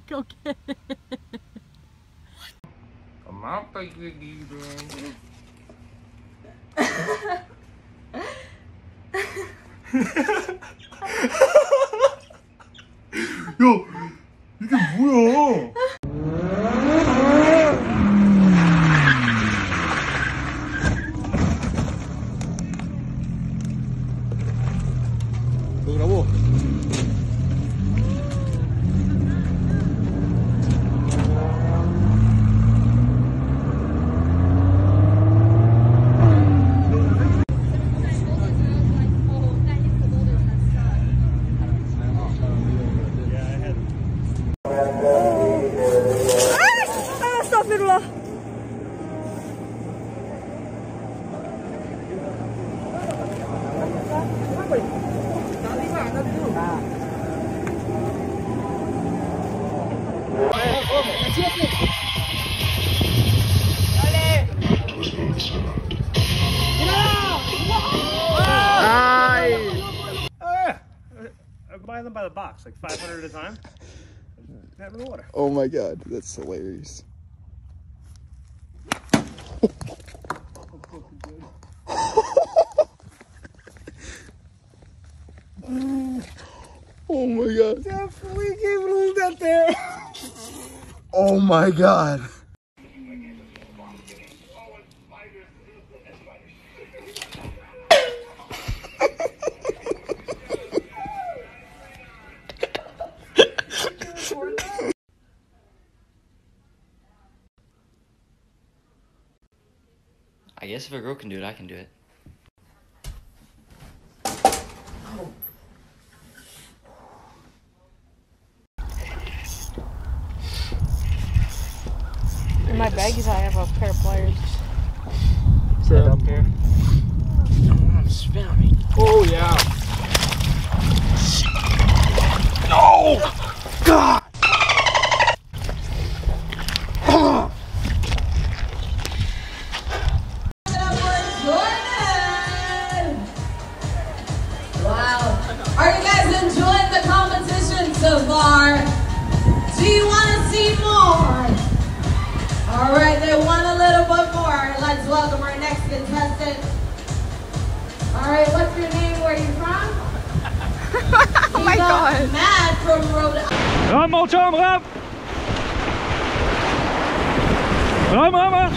Go get it. Come on, baby. 야, 이게 뭐야? 뭐라고? Buy them by the box, like 500 at a time. Have in the water. Oh my god, that's hilarious. Oh my god. Definitely gave it that there. Oh my god. I guess if a girl can do it, I can do it. In my baggies, I have a pair of pliers. Set up here. Spin on me. Oh yeah. No! God! Are you guys enjoying the competition so far? Do you want to see more? All right, they want a little bit more. Let's welcome our next contestant. All right, what's your name? Where are you from? Oh my god. Matt from Rhode Island. Ram, mon chum, ram! Ram, ram, ram!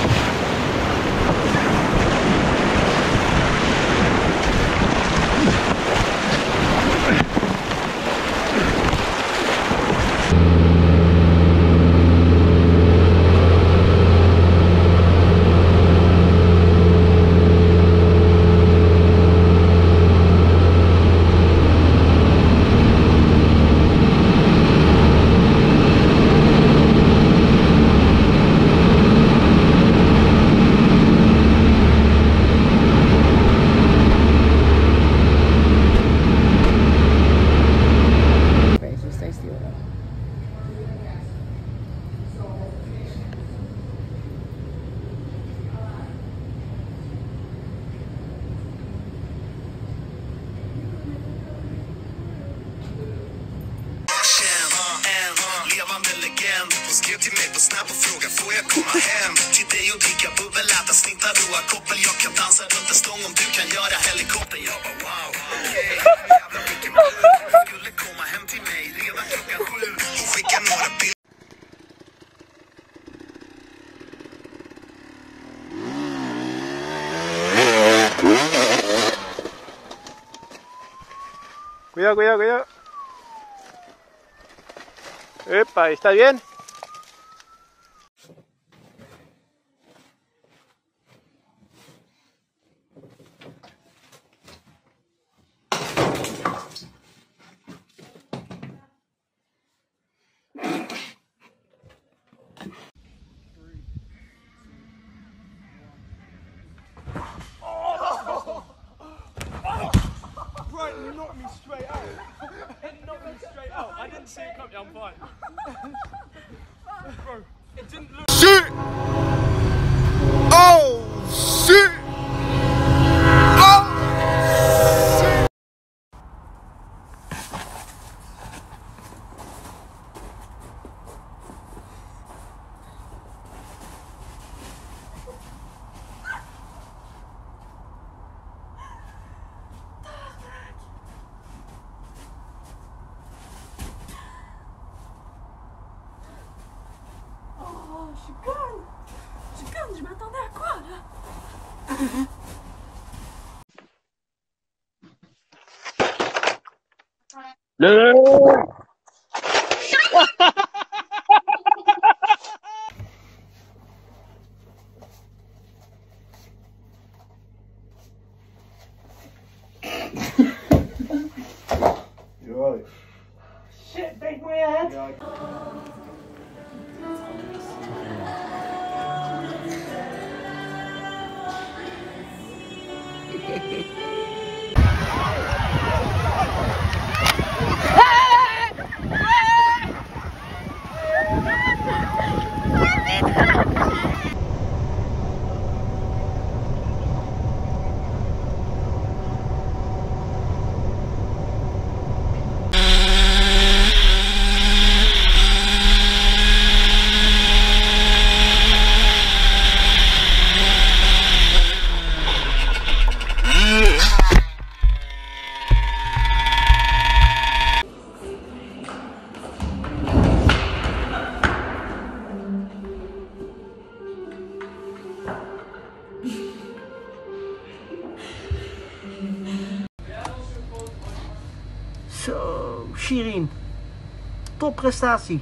Skrev till mig på Snap och fråga får jag komma hem till dig och dricka bubbel, äta snittar, roa koppel. Jag kan dansa runt en stång om du kan göra helikopter. Jag bara wow, okej, jävlar vilken brud. Skulle komma hem till mig redan klockan 7 och skicka några bilder. Cuidado, cuidado, cuidado. Epa, ¿está bien? Brighton knocked me straight out. It knocked me straight out. I didn't see it coming. I'm fine. Bro, it didn't look. Shit! Oh, shit! Oh, shit! je suis conne. Je suis conne, je m'attendais à quoi là? You're right. Shit, bang my head. Zo, Shirin. Topprestatie.